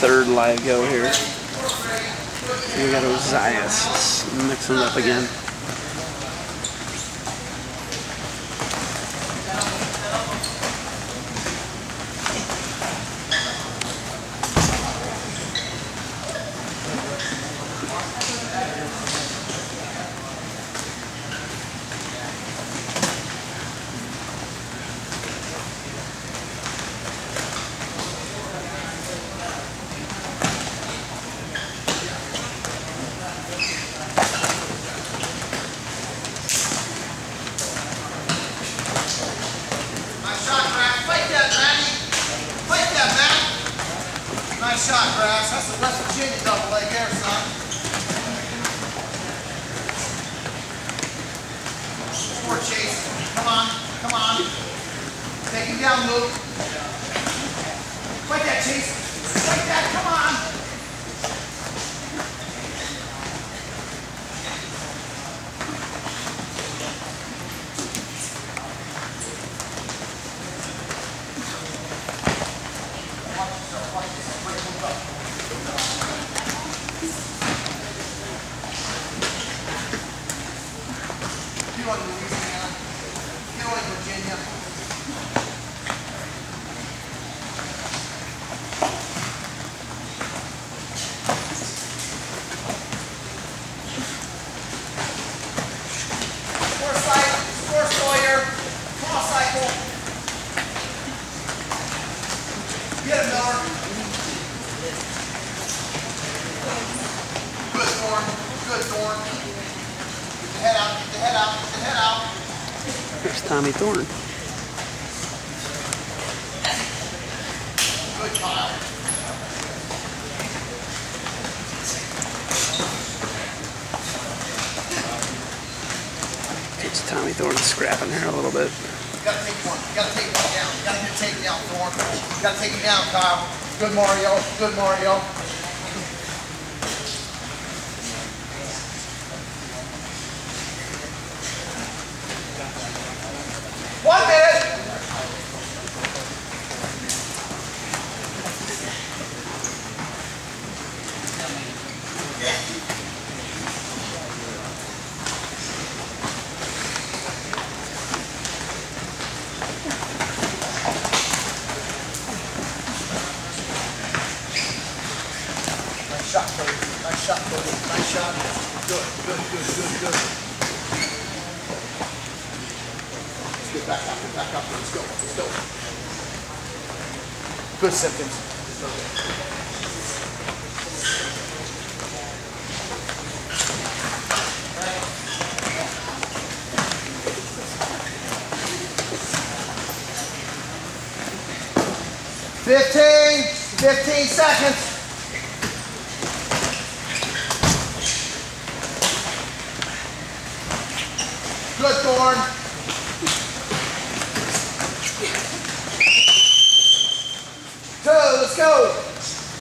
third live go here. We got Ozias mixing it up again. Nice shot, Grass. That's the West Virginia double leg there, son. More chase. Come on, come on. Take him down, Luke. Fight that, Chase. Fight that, come on. Feeling Louisiana, feeling Virginia. Score Sawyer. Come on, cycle. Get him, Miller. Good, Thorn. Good, Thorn. Get the head out, get the head out, get the head out. There's Tommy Thorn. Good, Kyle. It's Tommy Thorn scrapping her a little bit. You gotta take one. You gotta take one down. You gotta get a takedown, Thorn. You gotta take him down, Kyle. Good, Mario. Good, Mario. One minute. Nice shot, Cody. Nice shot, Cody. Nice shot. Good, good, good, good, good. Let's get back up, get back up. Let's go, let's go. Good symptoms. 15 seconds. Good, Thorn. Two, let's go.